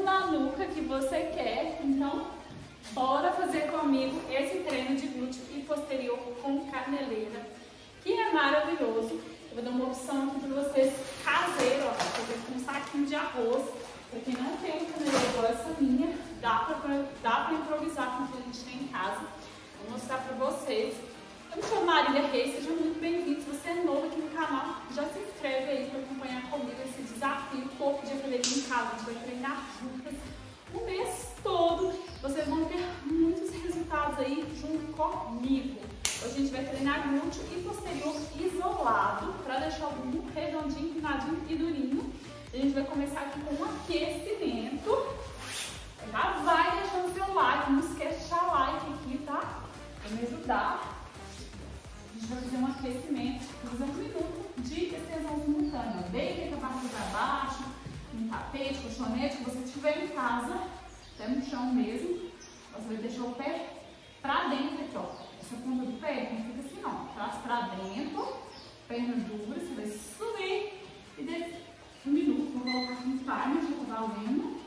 na nuca que você quer. Então, bora fazer comigo esse treino de glúteo e posterior com caneleira, que é maravilhoso. Eu vou dar uma opção aqui para vocês caseiro, ó, fazer com um saquinho de arroz. Para quem não tem uma caneleira igual essa minha, dá para improvisar com o que a gente tem em casa. Vou mostrar para vocês. Eu me chamo Marília Reis, sejam muito bem-vindos. Se você é novo aqui no canal, já se inscreve aí para acompanhar comigo esse desafio corpo de academia em casa. A gente vai treinar juntas o mês todo. Vocês vão ter muitos resultados aí junto comigo. Hoje a gente vai treinar glúteo e posterior isolado para deixar o bumbum redondinho, empinadinho e durinho. A gente vai começar aqui com um aquecimento. Já vai deixando o seu like, não esquece de deixar like aqui, tá? Para me ajudar. A gente vai fazer um aquecimento, fazer 1 minuto de extensão simultânea. Deita com a barriga para baixo, um tapete, colchonete, que você tiver em casa, até no chão mesmo. Você vai deixar o pé para dentro aqui, ó. Essa ponta do pé não fica assim não. Traz para dentro, perna dura, você vai subir e descer. 1 minuto, vou colocar aqui no timer, já tá valendo.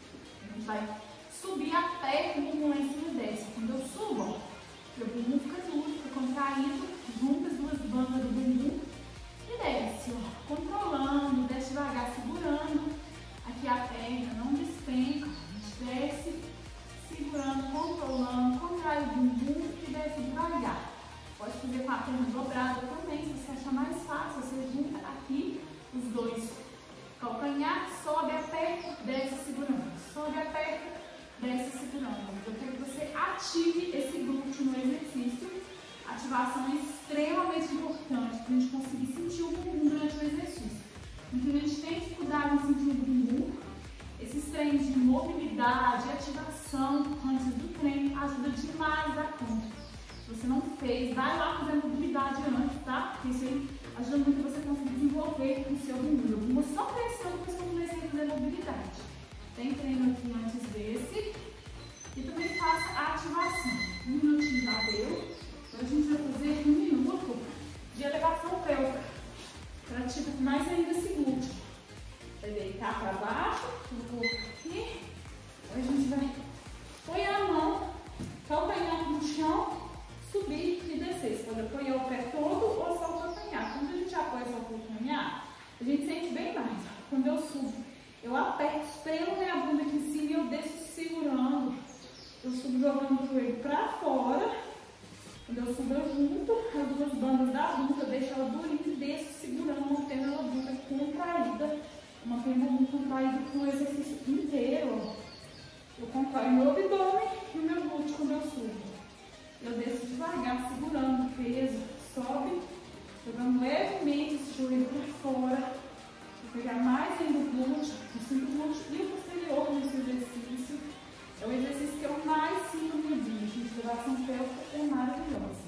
A gente vai subir até o bumbum lá em cima e desce. Quando eu subo, o bumbum fica duro, fica contraído, junta as duas bandas do bumbum e desce, ó, controlando, desce devagar, segurando aqui a perna, não despenca, a gente desce, segurando, controlando, contrai o bumbum e desce devagar. Pode fazer com a perna dobrada também, se você achar mais fácil, você junta aqui os dois calcanhar, sobe, aperta, desce segurando, sobe, aperta, desce segurando. Eu quero que você ative esse glúteo no exercício. Ativação é extremamente importante para a gente conseguir sentir o bumbum durante o exercício. Então a gente tem dificuldade em sentir o bumbum. Esses treinos de mobilidade, ativação antes do treino ajuda demais a conta. Se você não fez, vai lá fazer mobilidade antes, tá? Porque isso aí ajuda muito você conseguir desenvolver o seu bumbum. O bumbum só cresceu depois que eu comecei a fazer mobilidade. Tem treino aqui antes desse. E também faça a ativação. 1 minutinho já deu. Então a gente vai fazer 1 minuto de elevação pélvica. Para ativar mais ainda esse glúteo. Vai deitar para baixo. Vou colocar aqui. Agora a gente vai pôr a mão, calcanhar no chão, subir e descer. Você pode apoiar o pé todo ou só o calcanhar. Quando a gente apoia só o calcanhar, a gente sente bem mais. Quando eu subo, eu aperto, espremo minha bunda aqui em cima e eu desço segurando. Eu subo jogando o joelho para fora. Quando eu subo, eu junto as duas bandas da bunda, eu deixo ela durinha e desço segurando, mantendo ela bunda contraída. Mantendo a bunda contraída pro exercício inteiro. Eu contraio meu abdômen e o meu glúteo quando eu subo. Eu desço devagar, segurando o peso, sobe, jogando levemente esse joelho para fora. Vou pegar mais ainda o glúteo, o glúteo e o posterior nesse exercício. É o exercício que eu mais sinto no dia, gente. Elevação pélvica é maravilhosa.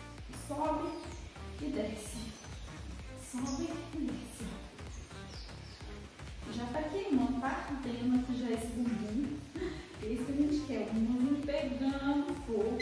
Sobe e desce. Sobe e desce. Já tá queimando, tá ardendo aqui já esse bumbum. É isso que a gente quer, o bumbum pegando fogo.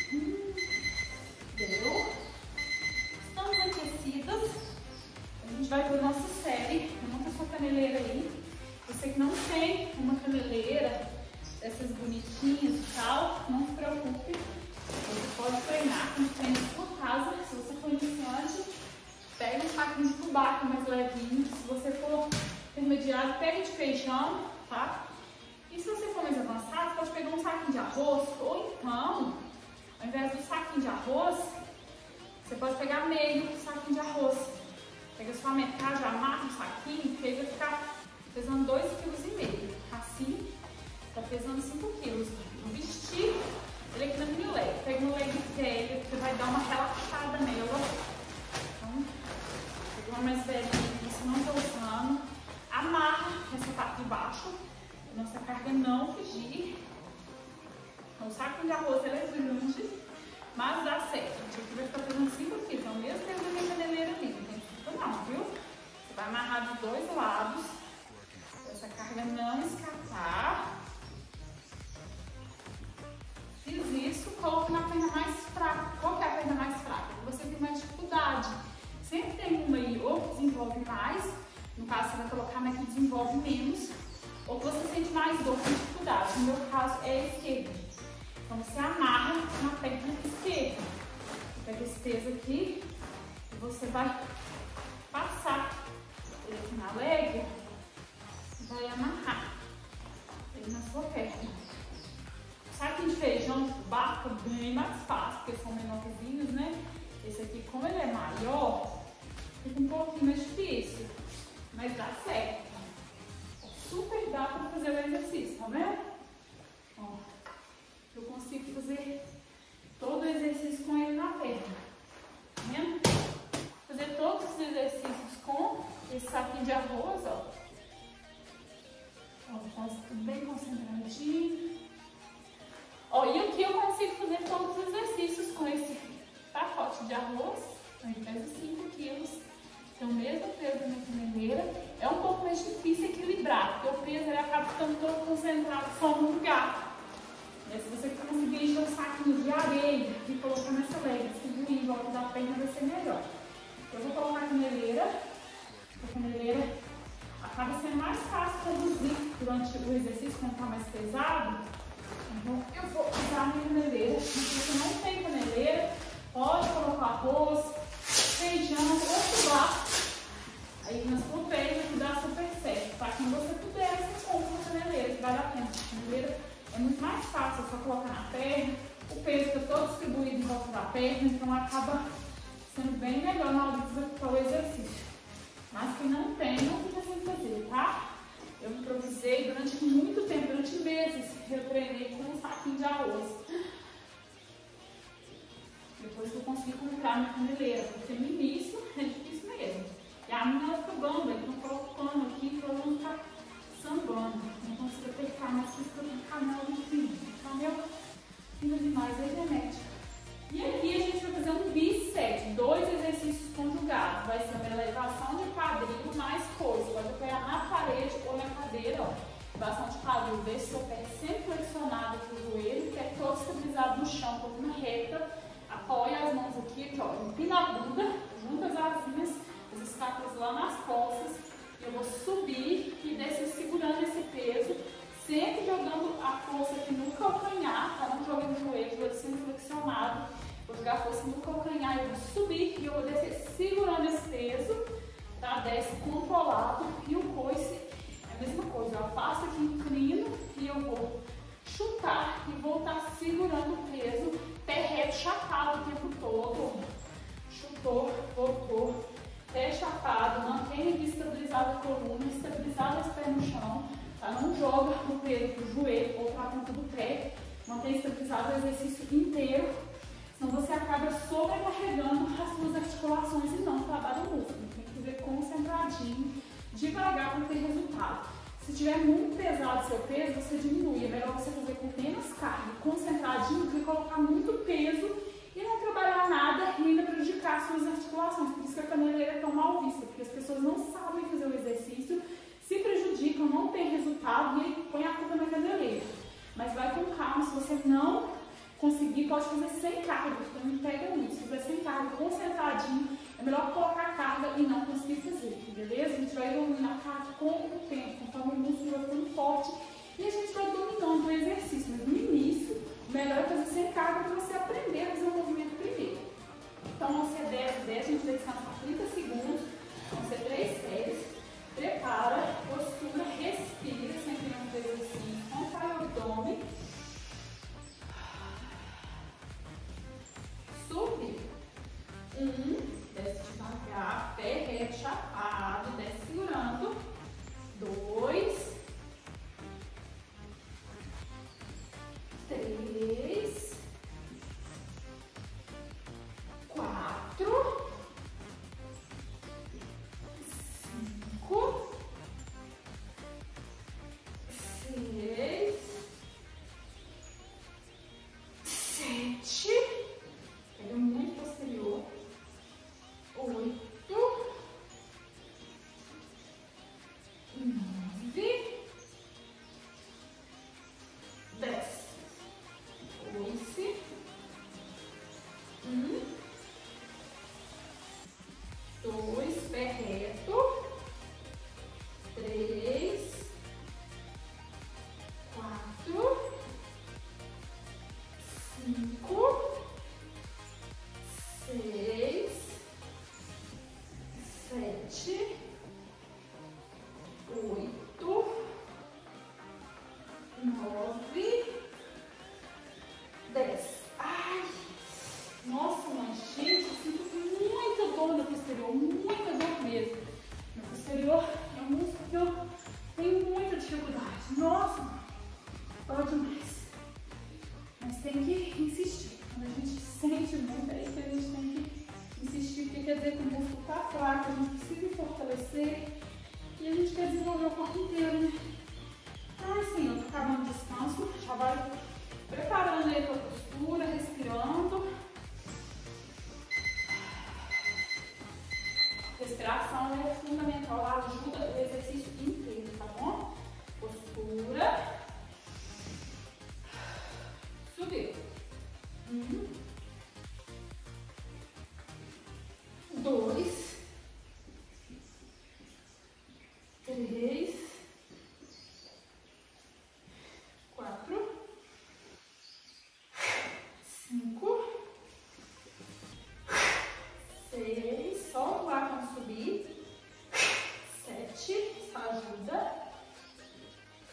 Deu. Estamos aquecidas. A gente vai para a nossa série. Monta sua caneleira aí. Você que não tem uma caneleira dessas bonitinhas e tal, não se preocupe. Você pode treinar com treinos por casa. Se você for iniciante, pega um saquinho de fubá que é mais levinho. Se você for intermediário, pega de feijão, tá? E se você for mais avançado, pode pegar um saquinho de arroz, ou então, ao invés do saquinho de arroz, você pode pegar meio saquinho de arroz. Pega sua metade, amarra o saquinho, que aí vai ficar pesando 2,5 kg. Assim, tá pesando 5 kg. Vou vestir ele aqui na minha leg. Pega uma leg velha, você vai dar uma relaxada nela. Então, pega uma mais velha que você não tá usando. Amarra essa parte de baixo, a nossa carga não fugir. Então, o saco de arroz é grande, mas dá certo. Gente, aqui vai ficar pesando 5 kg. Então, mesmo tendo a minha caneleira ali, não tem que não, viu? Você vai amarrar dos dois lados, para essa carga não escapar. Fiz isso, coloco na perna mais fraca. Qual que é a perna mais fraca? Você tem mais dificuldade. Sempre tem uma aí, ou desenvolve mais. No caso, você vai colocar na que desenvolve menos, ou que você sente mais dor com dificuldade. No meu caso é a esquerda. Então você amarra na perna esquerda. Você pega esse peso aqui e você vai passar ele aqui na leg e vai amarrar ele na sua perna. O saquinho de feijão de fubá fica bem mais fácil, porque são menorzinhos, né? Esse aqui, como ele é maior, fica um pouquinho mais difícil, mas dá certo. Super dá para fazer o exercício, tá vendo? Ó, eu consigo fazer todo o exercício com ele na perna, tá vendo? Fazer todos os exercícios com esse saquinho de arroz, ó. Ó, faz tudo bem concentradinho. Ó, e aqui eu consigo fazer todos os exercícios com esse pacote de arroz. Ele pesa 5 quilos. Tem o mesmo peso da minha caneleira. É um pouco mais difícil equilibrar, porque o peso ele acaba ficando todo concentrado só no lugar. E se você conseguir encher um saquinho de areia e colocar nessa leg, distribuir em volta da perna, vai ser melhor. Eu vou colocar a caneleira. A caneleira acaba sendo mais fácil conduzir durante o exercício quando está mais pesado. Então eu vou usar a minha caneleira. Mas se você não tem caneleira, pode colocar arroz, feijão ou fubá aí na sua perna, que dá super certo. Tá? Quando você puder, você compra uma caneleira, que vale a pena. A caneleira é muito mais fácil, é só colocar na perna. O peso fica todo distribuído em volta da perna, então acaba sendo bem melhor na hora de executar o exercício. Mas quem não tem, não fica sem fazer, tá? Eu improvisei durante muito tempo, durante meses, eu treinei com um saquinho de arroz. Depois que eu consegui comprar minha caneleira, porque no início é difícil mesmo. E a minha ela fica bamba, então eu coloco pano aqui para ela não ficar sambando. Não consigo apertar, mas fica com o canal no fim. Então, meu, fina demais, é genética. E aqui a gente vai fazer um bicep, 2 exercícios conjugados. Vai ser uma elevação de quadril mais coisa. Pode apoiar na parede ou na cadeira, ó. Elevação de quadril, deixa seu pé sempre flexionado aqui o joelho, pé todo estabilizado no chão, coluna reta. Apoia as mãos aqui, ó, empina a bunda, junta as asinhas, as escápulas lá nas costas. E eu vou subir e descer segurando esse peso, sempre jogando a força aqui no calcanhar, tá? Não jogando no joelho, joelho sempre flexionado. Vou jogar a força no calcanhar, eu vou subir e eu vou descer segurando esse peso, tá? Desce controlado. E o coice é a mesma coisa, eu afasto aqui, inclino e eu vou chutar e voltar segurando o peso, pé reto, chapado o tempo todo. Chutou, voltou, pé chapado, mantenha estabilizada a coluna, estabilizada as pernas no chão, tá? Não joga o peso pro joelho ou pra ponta do pé, mantenha estabilizado o exercício inteiro, senão você acaba sobrecarregando as suas articulações e não trabalha o músculo. Tem que fazer concentradinho, devagar para ter resultado. Se estiver muito pesado o seu peso, você diminui. É melhor você fazer com menos carga, concentradinho, do que colocar muito peso e não trabalhar nada e ainda prejudicar as suas articulações. Por isso que a caneleira é tão mal vista, porque as pessoas não sabem fazer o exercício, se prejudicam, não tem resultado e põe a culpa na caneleira. Mas vai com calma, se você não conseguir, pode fazer sem carga, porque não pega muito. Se fizer sem carga, concentradinho, é melhor colocar carga e não conseguir fazer, beleza? A gente vai evoluindo a carga com o tempo, conforme o músculo vai ficando forte e a gente vai dominando o exercício. Mas no início, o melhor é fazer sem carga para você aprender a fazer o movimento primeiro. Então, vão ser 10, a gente vai descansar 30 segundos, vão ser 3 séries. Prepara, postura, respira, sempre um peso assim, contrai o abdômen. Sube. 1. Desce devagar, pé reto, chapado, desce segurando. 2, 3,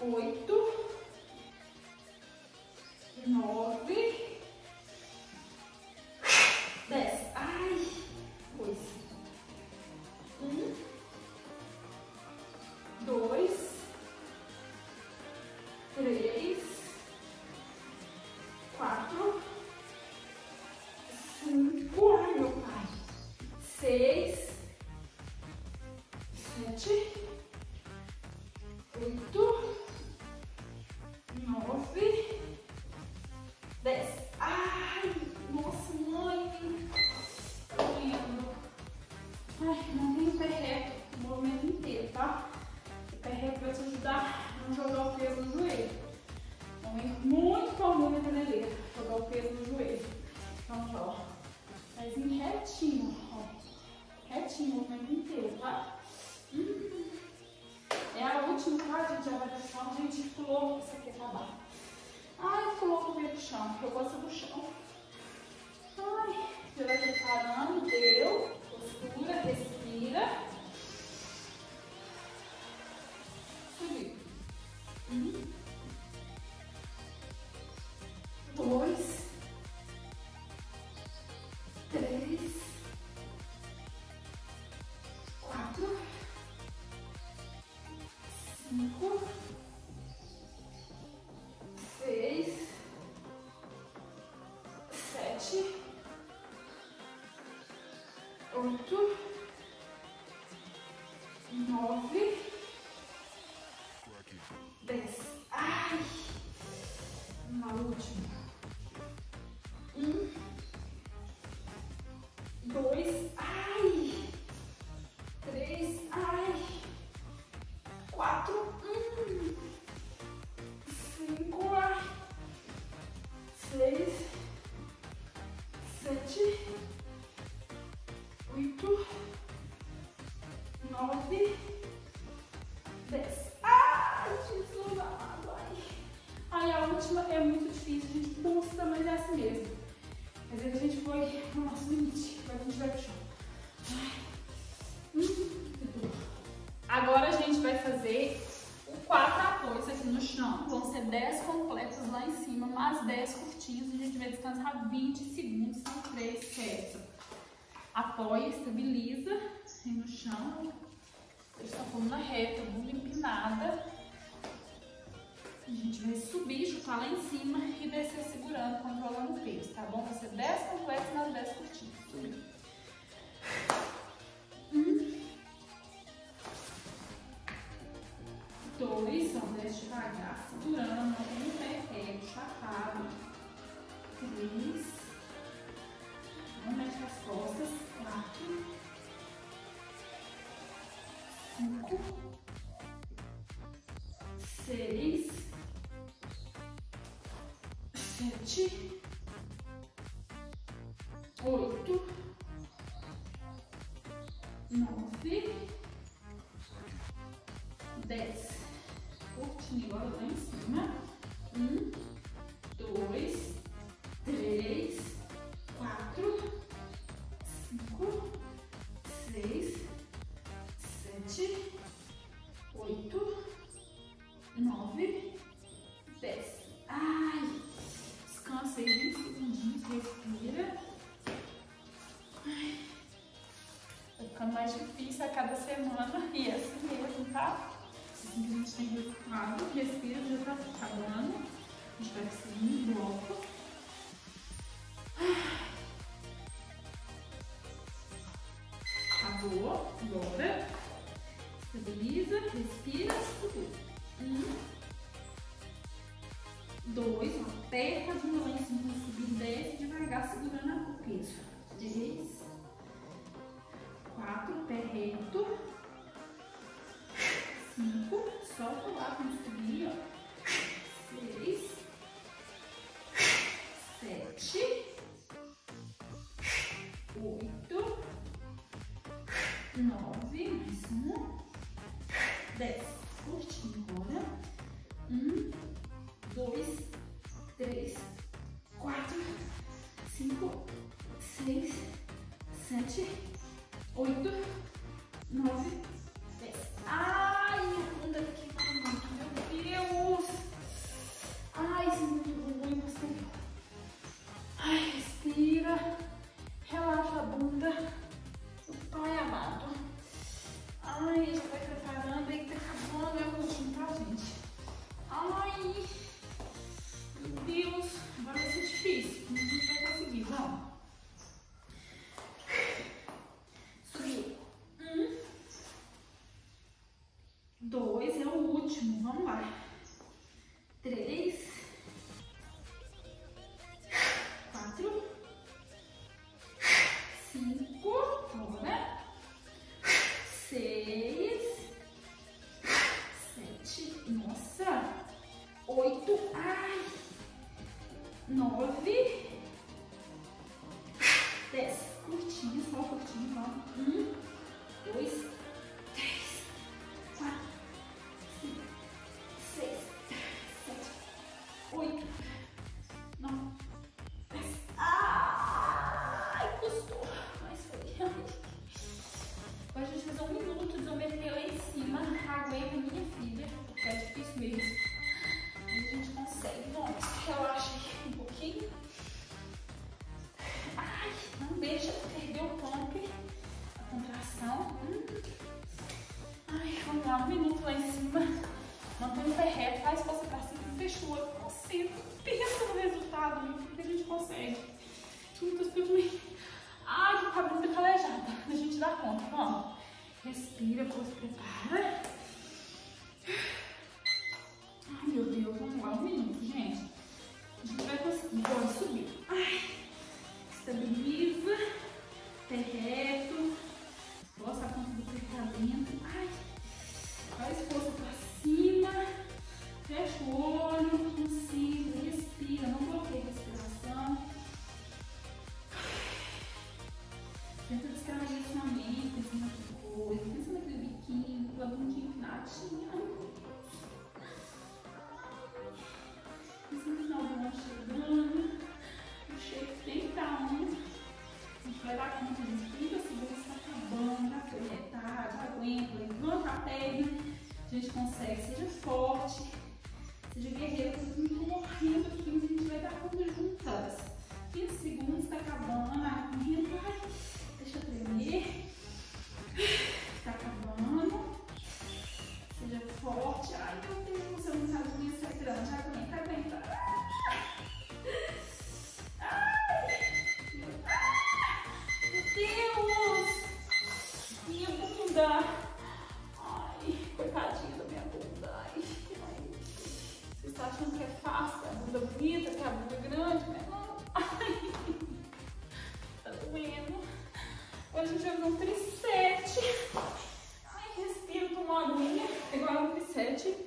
8, 9, 10. Ai, pois. 1, 2, 3, 4, 5. Ai, meu pai. 6, 7, 8, 9, 10. Ai, nossa, mãe. Tá doendo. Ai, não tem pé reto o movimento inteiro, tá? O pé reto vai te ajudar a não jogar o peso no joelho. Então, é muito comum na caneleira jogar o peso no joelho. Então, ó, pezinho retinho, ó. Retinho o movimento inteiro, tá? É a última, tá? A gente já vai pro chão, a gente pulou, isso aqui acabar. Ai, pulou com o pé pro chão, eu gosto do chão. Ai, já vai preparando, deu. Postura, respira. Subir. 1, 2, 3, 4, 5, 6, 7, 8, 9, 10. Ai! Na última. 1, 2, ai! 3, ai! 4, 5, ai! 6, 7, 8, 9, 10. Ai, Jesus amado, ai. Ai, a última é muito difícil, a gente custa, mas é assim mesmo. Mas aí a gente foi no nosso limite, agora a gente vai pro chão. Agora a gente vai fazer o 4 apoios aqui no chão. Vão ser 10 completos lá em cima, mais 10 curtinhos. A gente vai descansar 20 segundos, são 3 séries. Apoia, estabiliza aí no chão. Deixa a coluna reta, bunda empinada. A gente vai subir, chutar lá em cima e descer segurando, controlando o peso, tá bom? Vai ser 10 completos nas 10 curtinhas. Subir. 1, 2, são 10 devagar, segurando a mão no pé reto, chapado. 3, não mexe as costas. 4, 5, 6, 7, 8, 9, 10. Curtinho agora lá em cima. 1, 2, 3, 4, 5, 6, 7, 8, 9, 10. Ai, descansa aí 20 segundinhos, respira. Ai, vai ficando mais difícil a cada semana e é assim mesmo, tá? Assim que a gente tem resultado, respira, já tá acabando. A gente vai pro segundo bloco. Acabou, agora estabiliza, respira, subiu. 1, 2, aperta a bunda lá em cima, subir, desce devagar, segurando o peso. 3, 4, pé reto. 5, solta lá quando subir, ó. 6, 7, 8, 9, mais um, 10. Curtinho agora. 1, 2, 3, 4, 5, 6, 7, 8, 9, 10. Ai, minha bunda aqui tá muito, meu Deus. 8, ai, 9, 10, curtinho, só curtinho, vamos. 1, 2, 3, 4, 5, 6, 7, 8, 9, 10. Ai, custou, mas foi. Agora a gente vai fazer 1 minuto de isometria lá em cima. Aguenta, minha filha, porque é difícil mesmo. Mas a gente consegue. Vamos, relaxa aí um pouquinho. Ai, não deixa perder o pump, a contração. Ai, vamos lá, 1 minuto lá em cima. Mantém o pé reto, faz força pra cima, fecha o olho, concentra, pensa no resultado, porque a gente consegue. Juntas por mim. Ai, que cabeça calejada. A gente dá conta, vamos. Respira, se prepara. Ai, meu Deus, vamos lá, 1 minuto, gente. A gente vai conseguir. Bora subir. Ai, estabiliza. Pé reto. Gosta a ponta do pé pra dentro. Ai, faz força pra cima. Fecha o olho, concentra, respira. Não bloqueia a respiração. Tenta distrair sua mente, pensa naquela coisa, pensa naquele biquinho, aquela bundinha empinadinha. Pensa no final do ano chegando, o shape bem calmo. A gente vai dar conta de 30 segundos, está acabando, já foi metade, aguenta, levanta a perna. A gente consegue, seja forte, seja guerreiro, porque eu estou morrendo aqui, mas a gente vai dar conta juntas. 15 segundos, está acabando, aguenta. Deixa eu tremer. Tá acabando. Seja forte. Ai, meu Deus, você não sabe como isso é grande. Aguenta, aguenta. Ai, meu Deus. Minha bunda. Ai, coitadinha da minha bunda. Ai. Você está achando que é fácil? A bunda bonita, que a bunda é grande, mas não. Ai, tá doendo. Agora a gente vai fazer um tricep. Ai, respira, toma uma aguinha. Agora um tricep.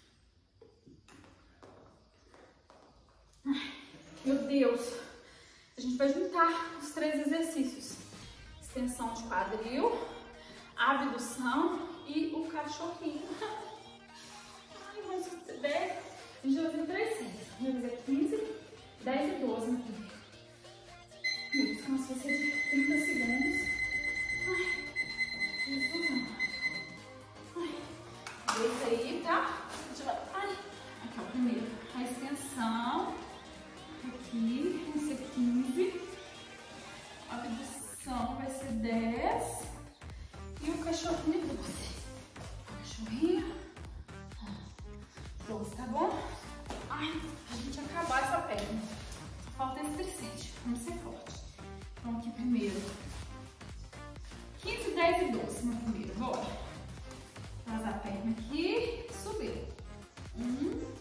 Ai, meu Deus. A gente vai juntar os 3 exercícios. Extensão de quadril, abdução e o cachorrinho. Ai, mas se você der, a gente vai fazer 3 séries. Vai fazer 15, 10 e 12 no primeiro. E descanso vai ser de 30 segundos. Ai, Jesus, ai. Esse aí, tá? A gente vai. Ai, aqui é o primeiro. A extensão. Aqui, vai ser 15. A abdução vai ser 10. E o cachorrinho 12. Cachorrinho 12, tá bom? Ai, a gente acabar essa perna. Falta esse tricep. Vamos ser forte. Então, aqui primeiro. 15, 10 e 12 no primeiro. Bora. Faz a perna aqui. Subiu. 1,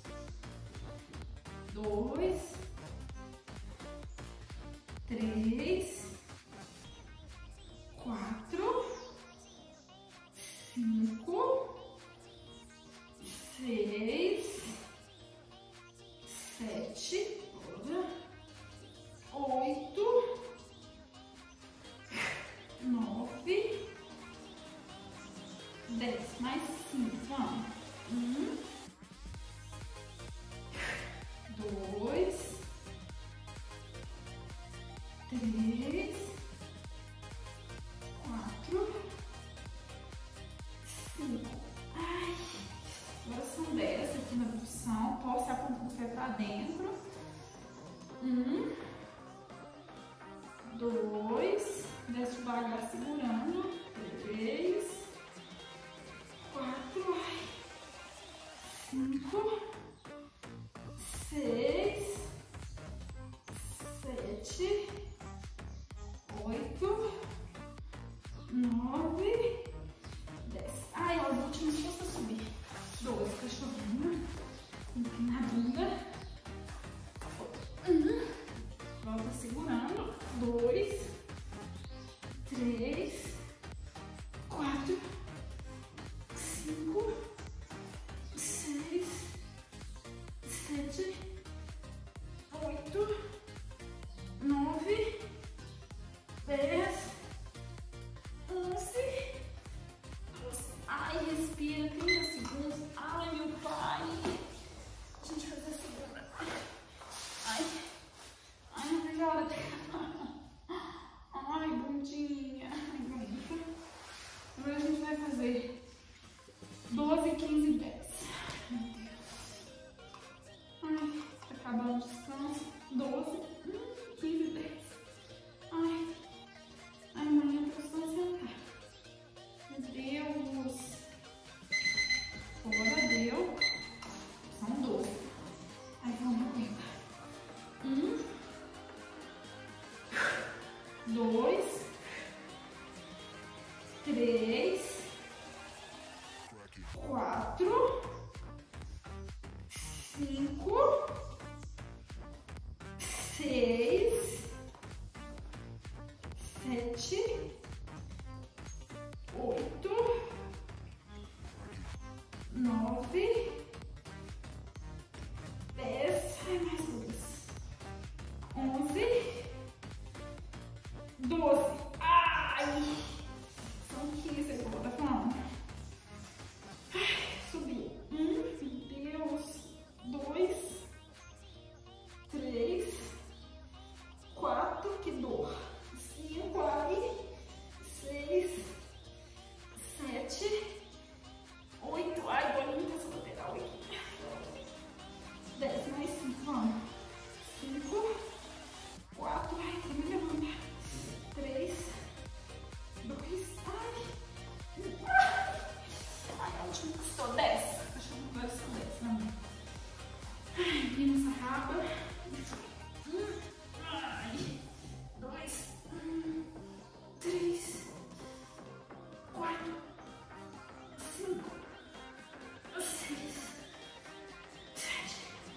2, 3, 4, 5, 6, 7, 8, 9, 10, mais 5, vamos. 1, 2, 3, 4, 5. Ai, agora são 10 aqui na abdução. Torce a ponta do pé pra dentro. 1, 2, desce devagar segurando. 3, 4, 5, 6, 7, 8, 9, 10. Ai, as últimas forças subir. 12, cachorrinho. Empina a bunda. 1, volta segurando. 2, 3, 4, 5, 6, 5, 6, 7, 8, 9, 10, mais 2, 11, 12. Ai! São 15 agora, vamos. Subiu. 1, meu Deus. 2, 3, 4, que dor. 5, ai. 6, 7, 8, ai, dói muito essa lateral aqui. 10 mais 5, vamos. 5, 4, ai, tô me levando. 3, 2, ai. Ai, a última custou 10. Acho que não vai ser 10, não. Ai, vira essa raba. Ai, 2, 3, 4, 5, 6, 7,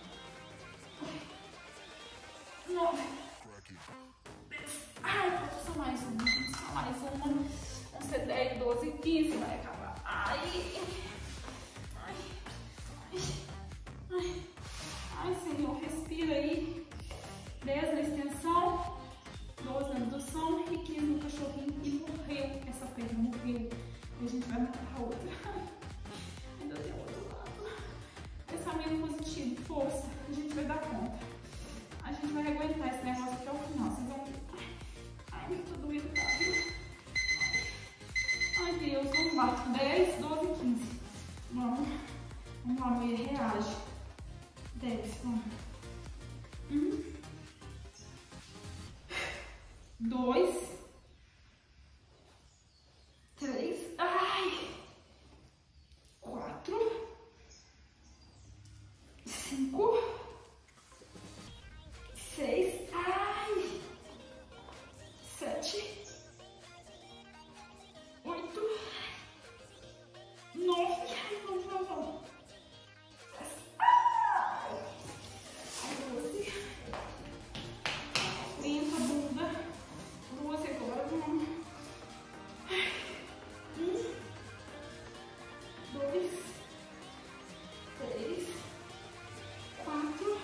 8, 9, 10. Ai, falta só mais uma. Só mais uma. Vão ser 10, 12, 15. Vai acabar. Ai, ai, ai, ai. Ai, Senhor, respira aí. 10 na extensão, 12 na abdução e 15 no cachorrinho. E morreu essa perna, morreu. E a gente vai matar a outra. Ainda tem outro lado. Pensamento positivo, força. A gente vai dar conta. A gente vai aguentar esse negócio até o final. Vocês vão ver. Ai, muito doído, tá? Ai, Deus, vamos lá. 10, 12, 15. Vamos lá, mulher, reage. 10, vamos. 1, 2, 3, ai, 4, 5, 6, ai, 7, 8, 9, ai, vamos. 12. Aguenta a bunda. 12 agora, vamos. 1, 2, 3, 4,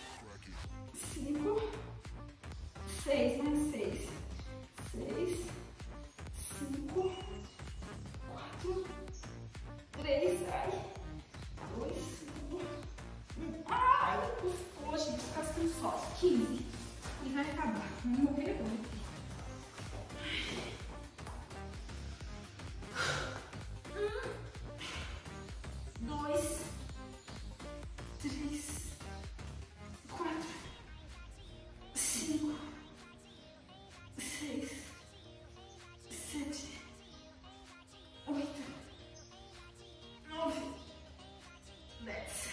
5, 6, mais 6. 6, 5, 4, 3, ai, 2, 1. Ai, custou, gente, cascando só. 15. E vai acabar. Vamos morrer agora. 1, 2, 3, 4, 5, 6, 7, 8, 9, 10,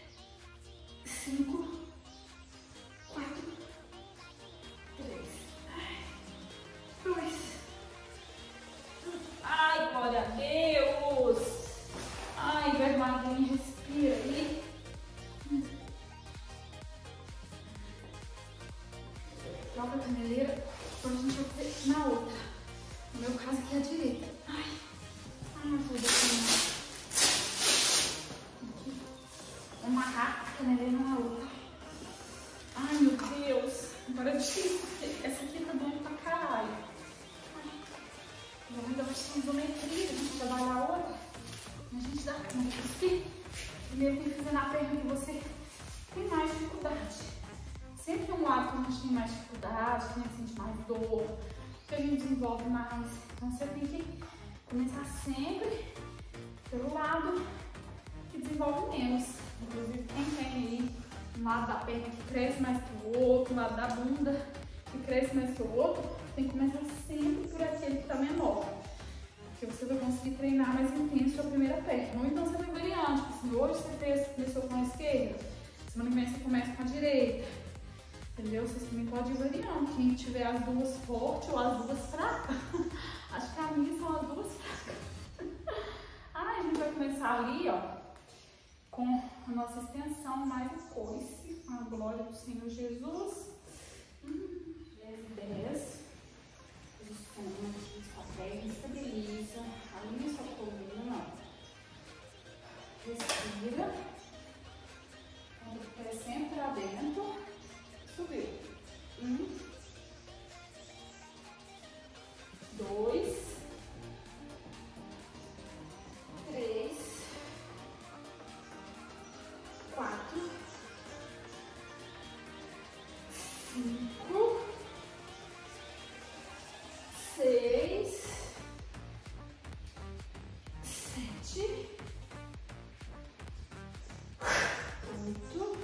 5, 4, 3, 2, 1. Ai, glória a Deus! Ai, vergonha, respira aí. Troca a caneleira, agora a gente vai fazer na outra. No meu caso aqui é a direita. Ai, não tô deixando. Vamos amarrar a caneleira na outra. Ai, meu Deus. Agora é difícil, porque essa aqui tá doendo pra caralho. Agora ainda vai ter isometria, a gente trabalhar a outra. A gente dá conta. Primeiro tem que fazer na perna que você tem mais dificuldade. Sempre tem um lado que a gente tem mais dificuldade, que a gente sente mais dor, que a gente desenvolve mais. Então você tem que começar sempre pelo lado que desenvolve menos. Inclusive quem tem aí um lado da perna que cresce mais que o outro, um lado da bunda que cresce mais que o outro, tem que começar sempre por aquele que está menor. Porque você vai conseguir treinar mais intenso a primeira perna. Ou então você vai variando, tipo assim, hoje você começou com a esquerda, semana que vem você começa com a direita. Entendeu? Vocês também podem ir variando. Quem tiver as duas fortes ou as duas fracas, acho que a minha são as duas fracas. Ah, a gente vai começar ali, ó. com a nossa extensão mais o coice, a glória do Senhor Jesus. 10. Posiciona aqui sua perna, estabiliza, alinha sua coluna, respira, o pé sempre pra dentro, subiu. 2, 3, 4, 5, 6, 7, 8,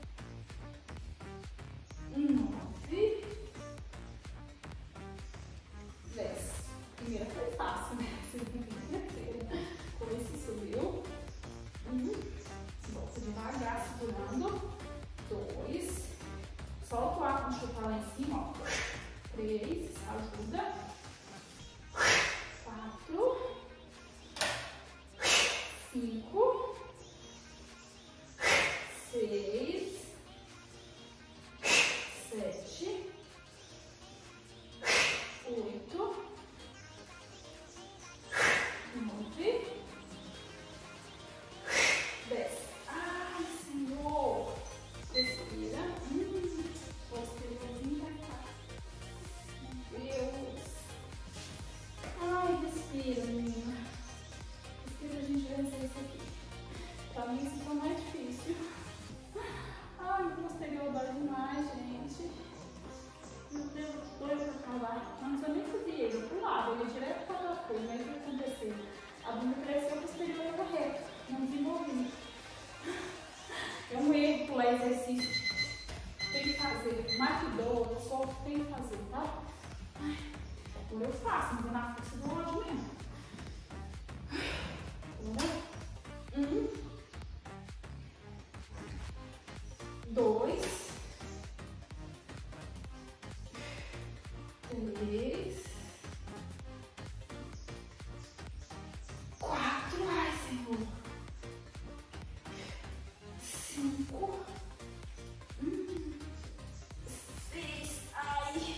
9, 10. Primeira foi fácil, né? Segunda, coice subiu. Volta devagar, segurando. 2. Solta o ar quando chutar lá em cima, ó. 3, ajuda. 4, 5, 6, 7, 8, 9, 10. Ai, Senhor. Respira. Posteriorzinho pra cá. Meu Deus. Ai, respira, menina. Respira, a gente vencer isso aqui. Pra mim isso foi mais difícil. Ai, o posterior dói demais, gente. Meu Deus, doido pra falar. Antes eu nem fazia ele, eu pulava, eu ia direto pra aquela coisa, mas o que aconteceu? A bunda cresceu, o posterior ia correto, não desenvolvi. É um erro pular exercício. Tem que fazer. Maquidor, só tem que fazer, tá? Ai, agora eu faço, mas é na força do ódio mesmo. Agora. 2, 3, 4, ai, Senhor. 5, 6, ai.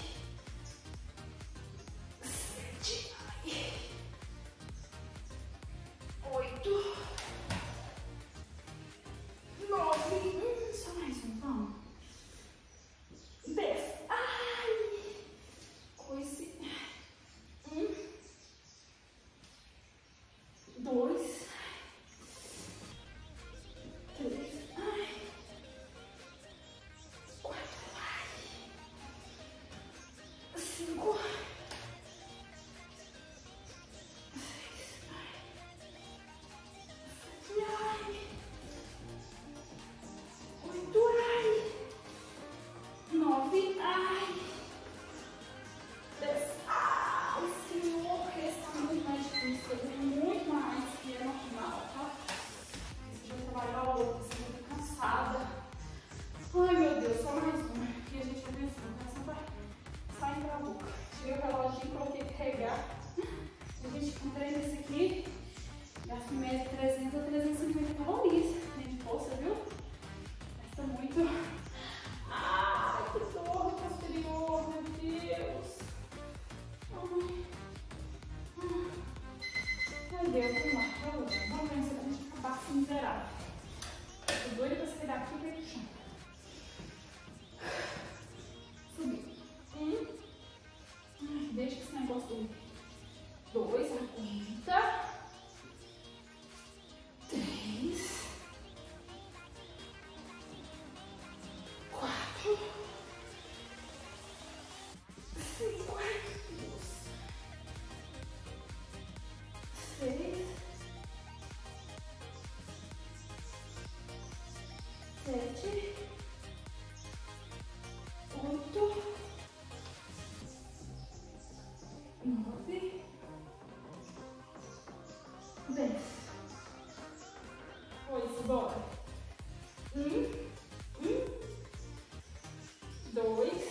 7, ai. 8, 9, só mais um, vamos. 10, ai. Coice. 2, 3, ai. 4, ai. 5, 6, ai. 7, ai. 8, ai. 9, ai. 10, ai, Senhor, esse tá muito mais difícil, muito mais que é normal, tá? Você já trabalhou outra, você já tá cansada. Ai, meu Deus, só mais uma. E a gente vai pensando, o coração vai saindo pra boca. Tirei o reloginho, coloquei carregar. A gente com treino esse aqui, gasta em média 300 a 350 calorias. Tem de força, viu? Gasta muito. Ai, que dor posterior, meu Deus. Meu Deus, vamos lá, vamos ver se a gente acabar assim miserável. Tô doida pra sair daqui e ir pro chão. Subir. Deixa esse negócio do 2, aguenta. 3, 4, 5, 6, 7, 8, 9, 10. Pois, bora. 2,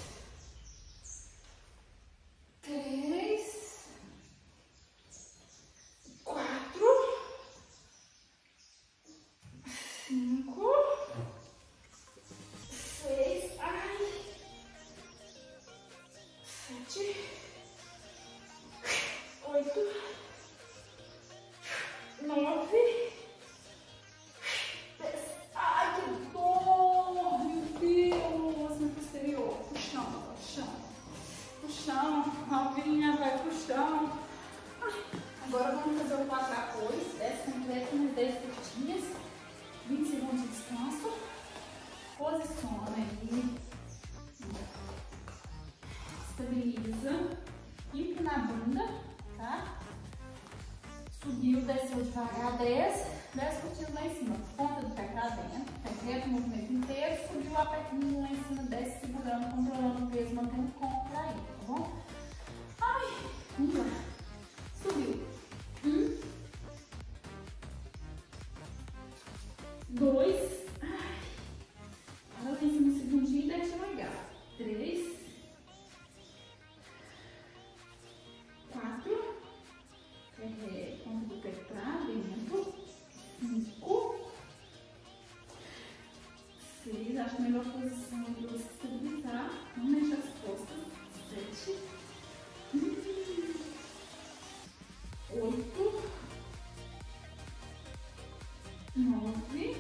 3, 4, aí. Estabiliza. Empina a bunda, tá? Subiu, desceu devagar, 10 curtidas lá em cima. Ponta do pé pra dentro, pé reto, o movimento inteiro. Subiu a perninha lá em cima, desce segurando, controlando o peso, mantendo contraído, tá bom? Ai, vamos lá. Subiu. 1, 2, ai. Agora tem um segundinho e deixa legal. 3, 4, ponta do pé pra dentro. 5, 6, acho que a melhor posição é você estabilizar, não mexe as costas. 7, 8, 9,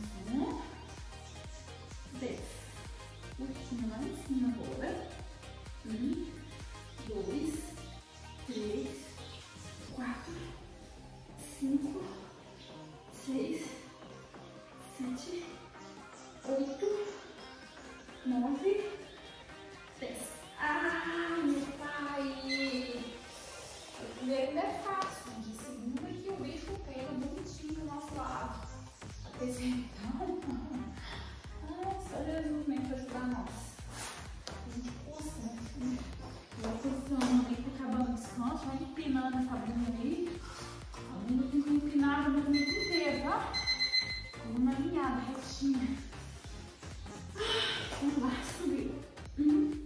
10. Último lá em cima agora. 1, 2, 3, 4, 5, 6, 7, 8, 9, 10. Ai, meu pai! O primeiro ainda é fácil, de segunda que o bicho pega bonitinho do nosso lado. A terceira, então, só Jesus mesmo para ajudar nós. A gente custa, né? Vai posicionando ali, tá acabando o descanso, vai empinando essa bunda aí. A bunda tem que empinar o movimento inteiro, tá? Coluna alinhada, retinha. Vamos lá, subiu. 1,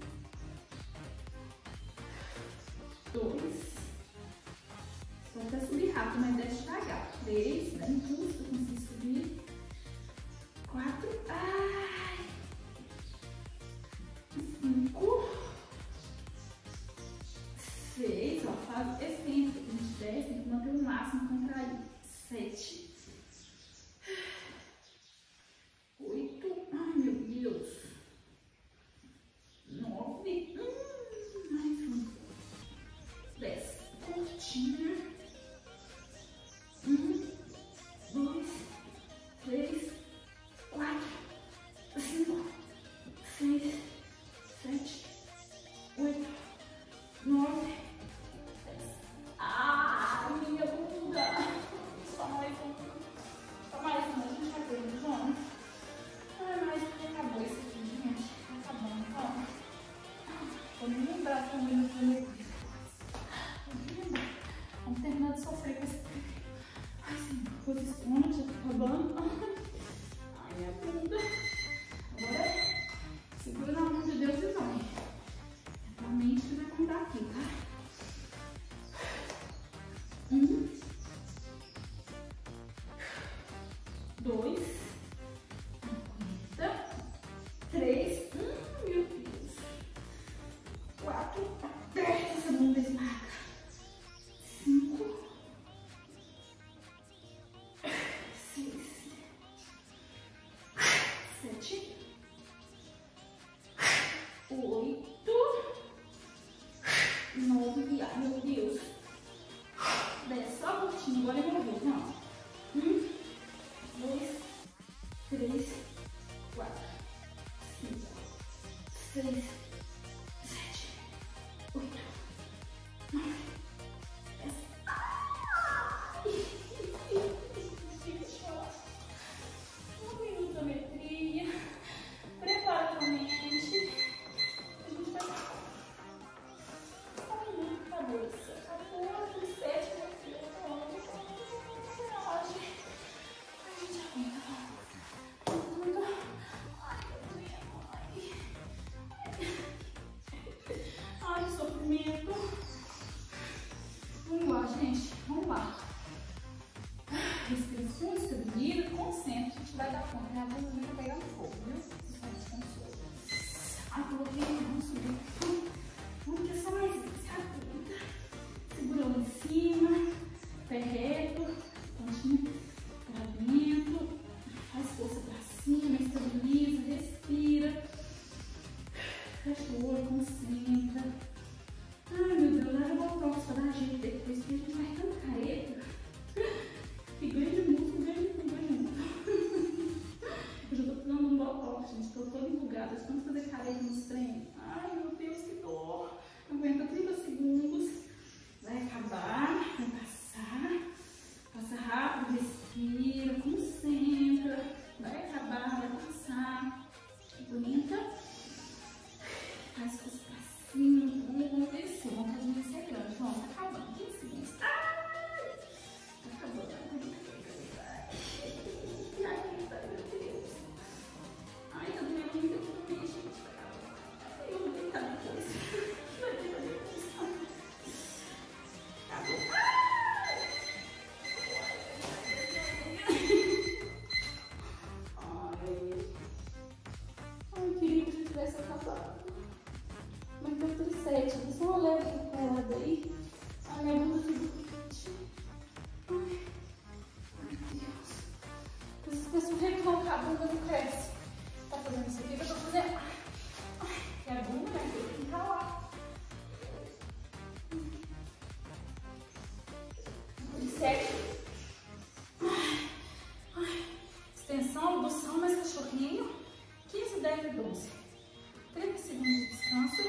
2. Só pra subir rápido, mas desce devagar. 3, dá impulso pra conseguir subir. 4, ai. 5, 6, ó, faz excêntrico. A gente desce, tem que manter o máximo contraído. 7, 8, ai meu Deus. 9, mais um. 10, curtinho. 1, 2, 3, 4, 5, 6, 7, 8, 9, 10. Ah, minha bunda! Só mais um. Só mais um. A gente vai ter um sono. Ai, mas acabou isso aqui, gente. Tá bom, então. Vou me lembrar também no primeiro vídeo. Vamos terminar de sofrer com esse. Ai, Senhor, posiciona, já tá acabando. Ai, minha bunda. Agora, segura na mão de Deus e vai. É a mente que vai contar aqui, tá? 1, 2, 3, meu Deus. 4, aperta essa bunda esmaga. 5, 6, 7, 8, 9, ai meu Deus. 10, só curtindo, agora eu vou ver, não. 1, 2, 3, 4, 5, 6, 7, 8, 9, 10. Ai! Chega de chorar. 1 minuto da metria. Prepara a tua mente. A gente vai. Ai, não, acabou isso. Acabou. 7, meu Deus. Relaxa. A gente aguenta. Ai, sofrimento. Vamos lá, gente. Vamos lá. Respira fundo, estabiliza, concentra. A gente vai dar conta. Minha bunda tá pegando fogo, viu? Você só descansou. Ai, coloquei. Vamos subir. Vamos ter só mais isso. Aguenta. Segurando em cima. Pé reto. Pontinha pra dentro. Faz força pra cima. Estabiliza. Respira. Fecha o olho, concentra. Ai, meu Deus, leva o botox pra dar jeito depois, porque a gente vai tão careta. E ganha de músculo, ganha de músculo. Eu já tô precisando de um botox, gente. Tô toda enrugada. gata, de tanto fazer careta nos treinos. Ai, meu Deus, que dor. Aguenta 30 segundos. Vai acabar, vai passar. Passa rápido, respira, concentra. Vai acabar, vai passar. Aguenta. Faz com os bracinhos. Vamos descer. Vamos fazer isso é grande. Vamos, tá acabando. 15 segundos. Ai! Tá acabando. Ai, meu Deus. Ai, tá doendo muito também, gente. Eu vou deitar depois. Acabou. Ai, queria que já tivesse acabado. Mas deu tudo certo. Você só leva recuperada aí. A minha bunda ficou quente. Ai, meu Deus. Essas pessoas reclamam que a bunda não cresce. Tá fazendo isso aqui que eu tô fazendo. Ai, que a bunda, né? Tem que ficar lá. Certo? Extensão, abdução, mais cachorrinho. 15, 10 e 12. 30 segundos de descanso.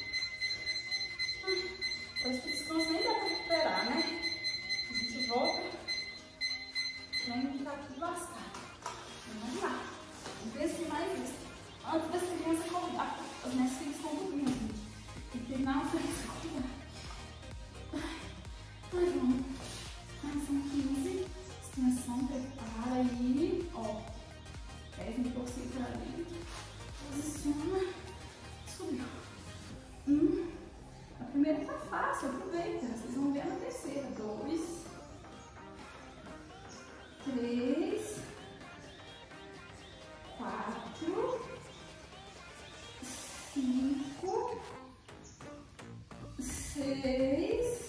Parece que o descanso nem dá pra recuperar, né? A gente volta. Treino tá tudo lascado. Vamos lá. Vamos ver se mais isso. Antes das crianças acordar. As minhas filhas estão dormindo, gente. Tem que terminar as crianças acordar. Mas vamos. São 15. Extensão, prepara aí. Ó. Pés um pouquinho pra dentro. Posiciona. Subiu. A primeira tá fácil, aproveita. Vocês vão ver na terceira. 2, 3, 4, 5, 6,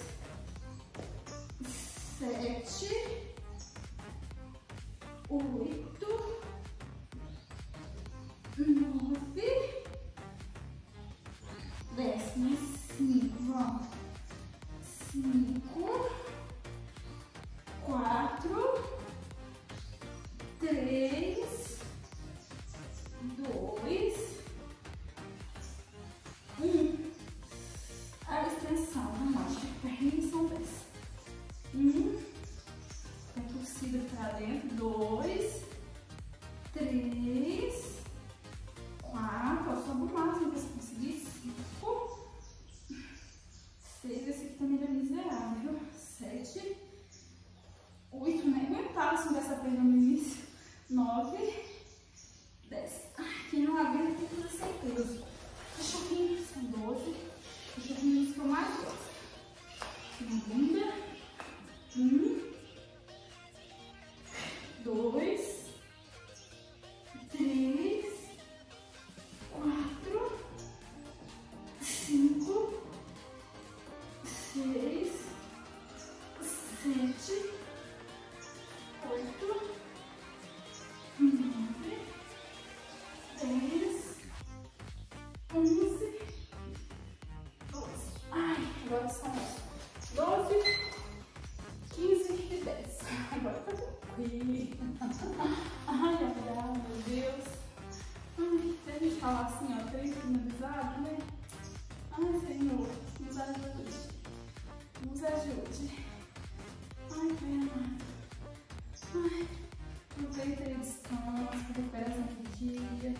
7, 8, 9, 10, mais 5, vamos. 5, 4, 3, 2, 1. A extensão, vamos lá, perninhas são 10. 1, a torcida pra dentro, 2, 3, 4, sobe o máximo que você conseguir, 5, 6, esse aqui também é miserável, 7, 8, nem aguentava subir essa perna no início, 9, 10. Quem não aguenta tem que fazer sem peso. Cachorrinho, são 12, cachorrinhos que eu mais gosto. Segunda, 1, 2, 3, 4, 5, 6, 7, 8, 9, 10, 11, 12. Ai, agora são 12, 15 e 10. Agora tá tranquilo. Ai, meu Deus. Ai, se a gente falar assim, ó, 3 finalizados, né? Ai, Senhor, nos ajude. Nos ajude. Ai, Pai amado. Ai, aproveita aí o descanso, recupera essa energia.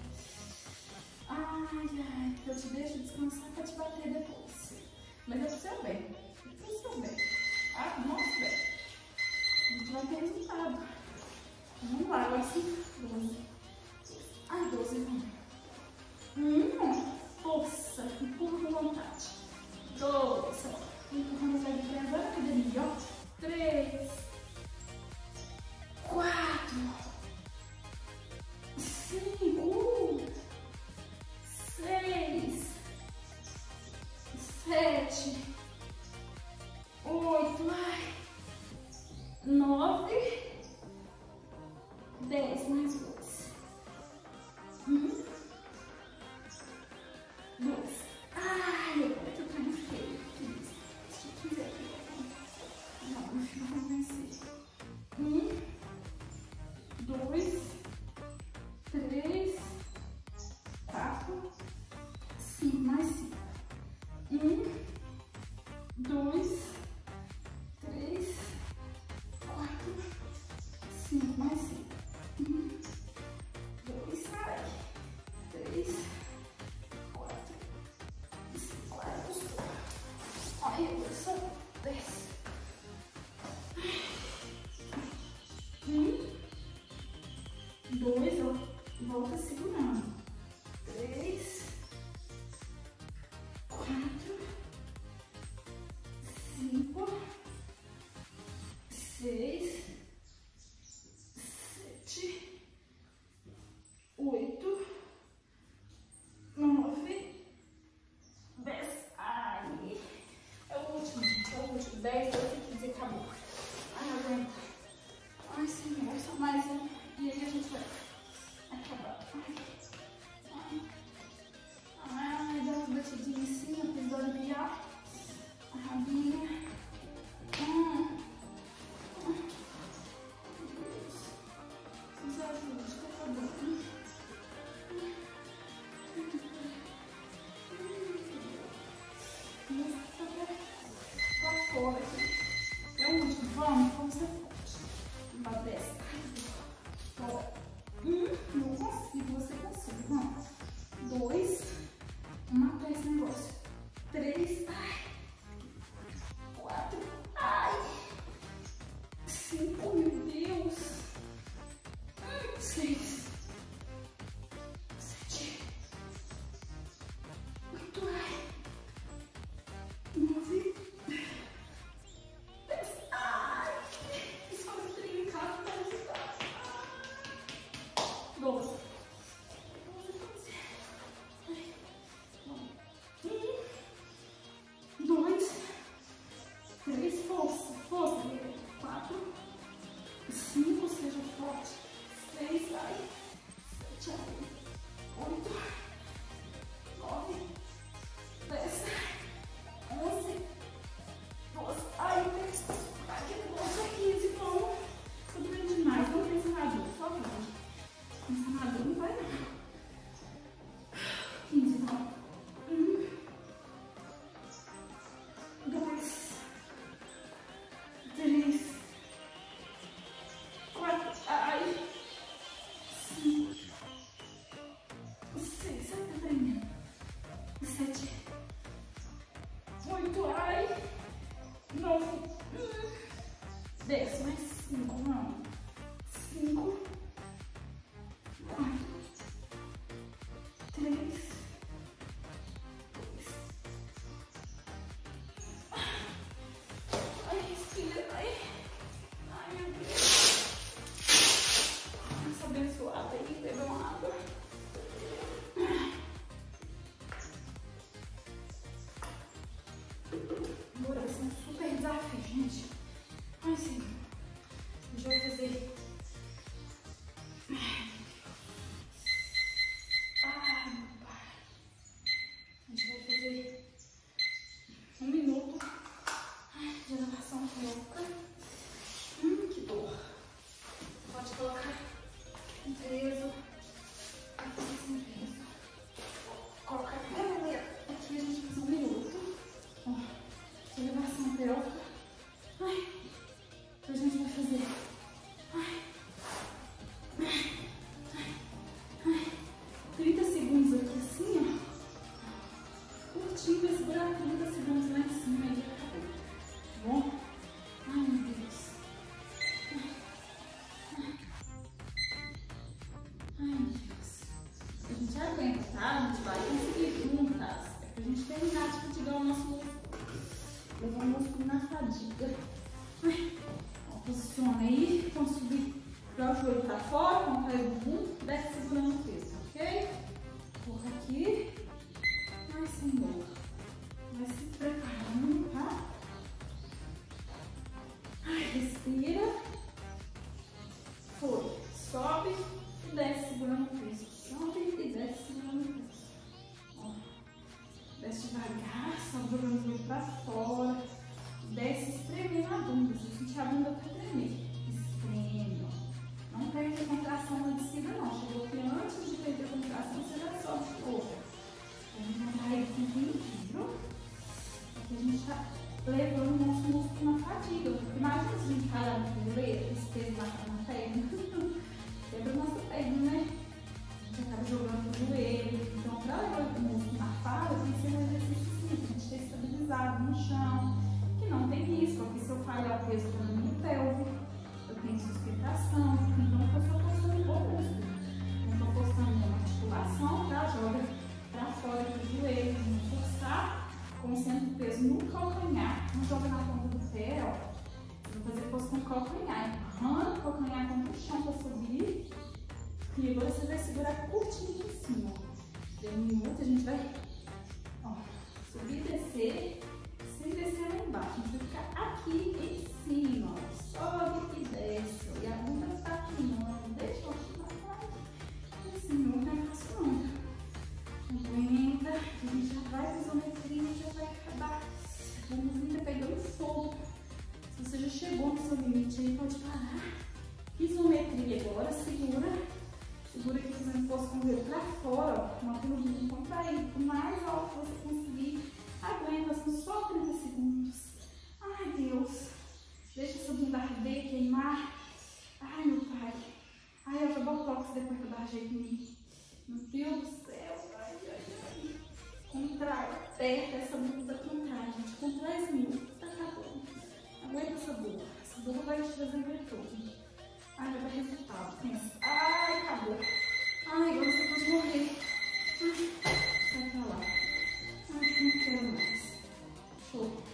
Ai, eu te deixo descansar pra te bater depois. Mas é pro seu bem. É pro seu bem. Ah, nosso bem. A gente vai ter resultado. Vamos lá, agora sim. 12. Ai, 12, vamos. Força. Empurra com vontade. 2. Empurrando os olhos pra agora, academia, ó. 3, 4, 5, 6, 7, 8, 9, 10, mais 2. 1, 2. Ai, agora que eu tô no feio. Se eu quiser aqui, não vou vencer. 1, 2, 3, 4, 5, mais 5. 1, 2, 3, 4, 5, mais 5. 1, 2, 3, 4, 5. Aí, só desce. 1, 2, ó, volta segurando. 3, 4, 5, 6, 7, 8, 9, 10. Ai, é o último, gente, é o último. 10, 12, 15, acabou. Ai, aguenta. Ai, Senhor, só mais um. E aí a gente vai acabar. Ai, dá umas batidinhas assim, ó, pra aliviar a rabinha. Deus, nos ajude, por favor. Pra fora aqui. É o último, vamos ser forte. Vai descer. Ó, 1, não consigo, você consegue, vamos. 2, mata esse negócio. 3, ai. 4, ai. 5, meu Deus. 6, 7, 8, ai. 9, 10, ai. Só me trincar, para ajudar. 12. 1, 2, 3, força, força, 4, 5, seja forte, 6, ai, 7, ai, 8, 9, 10, 11, 12, ai, eu tenho que suportar aquele negócio aqui, 15, vamos, tô doendo demais, não tem sanador, só vai, com sanador não vai não, 15, vamos, 1, 2, 3, 4, ai, 5, 6, 7, 8, ai, 9, 10, mais 5, não, 5, 4, 3, 2, ai, respira, ai, meu Deus, essa abençoada aí, bebeu uma água. Agora vai ser um super desafio, gente. Ai, Senhor. A gente vai fazer. Ai, meu pai. A gente vai fazer 1 minuto de elevação pélvica. Que dor. Pode colocar um peso. Aqui sem peso. Colocar a caneleira. Aqui a gente vai fazer 1 minuto. Ó, de elevação pélvica. Ai, a gente vai fazer. Ai, 30 segundos aqui assim, ó. Curtinho, vai segurar 30 segundos lá em cima e acabou. Tá bom? Ai, meu Deus. Ai, meu Deus. A gente aguenta, tá? A gente vai conseguir juntas. É pra gente terminar de fatigar o nosso músculo. Levar o músculo na fadiga. Ai. Ó, posiciona aí. Vamos subir para o joelho pra fora, com o pé do mundo. Desce segurando o peso, ok? Coloca aqui. Ai, Senhor. Vai se preparando, tá? Ai, respira. Foi. Sobe e desce segurando o peso. Sobe e desce segurando o peso. Ó. Desce devagar, sobe jogando o joelho pra fora. Desce espremendo a bunda. Se sentir a bunda até tremer. Espreme. Não perde a contração na descida, não. Chegou aqui antes de perder a contração, você já sobe de novo. Vamos mandar aí vai segurar curtinho aqui em cima, ó. Deu 1 minuto, a gente vai, ó, subir e descer, sem descer lá embaixo. A gente vai ficar aqui em cima, ó. Sobe e desce, ó. E a bunda tá queimando. Deixa eu aqui, assim, não é fácil não. Aguenta, a gente já vai fazer isometria, já vai acabar. A bundazinha tá pegando fogo. Se você já chegou no seu limite aí, pode parar. Isometria agora, segura. Segura aqui fazendo força com o dedo pra fora, ó. Mantendo o bumbum contraído. O mais alto que você conseguir. Aguenta, são só 30 segundos. Ai, Deus. Deixa essa bunda arder, queimar. Ai, meu pai. Ai, eu já botox depois pra dar jeito em mim. Meu Deus do céu. Ai, ai, ai. Contrai, aperta essa bunda, contrai, gente. Contrai esse minuto. Tá acabando. Aguenta essa dor. Essa dor vai te trazer retorno. Ai, vai dar resultado. Pensa. Ai, acabou. Ai, agora você pode morrer. Ai, sai pra lá. Ai, não quero mais. Show.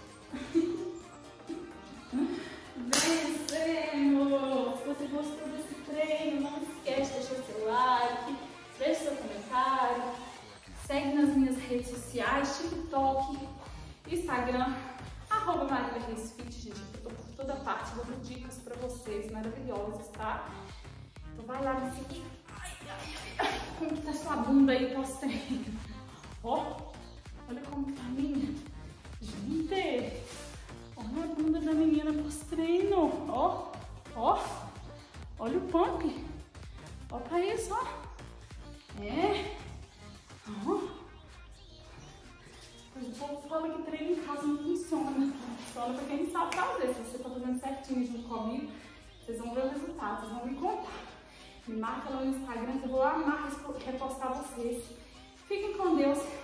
Vencemos! Se você gostou desse treino, não esquece de deixar seu like, deixe seu comentário, segue nas minhas redes sociais, TikTok, Instagram, @MarilaRaceFit, gente. Eu tô por toda parte dando dicas pra vocês maravilhosas, tá? Então vai lá me seguir. Ai, ai, ai. Como que tá sua bunda aí pós-treino? Ó, olha como tá a minha. Gente, olha a bunda da menina pós-treino. Ó, ó. Olha o pump. Ó pra isso, ó. É. Ó. O povo fala que treino em casa não funciona. Funciona pra quem sabe fazer. Se você tá fazendo certinho junto comigo, vocês vão ver o resultado, vocês vão me contar. Me marca lá no Instagram que eu vou amar repostar vocês. Fiquem com Deus.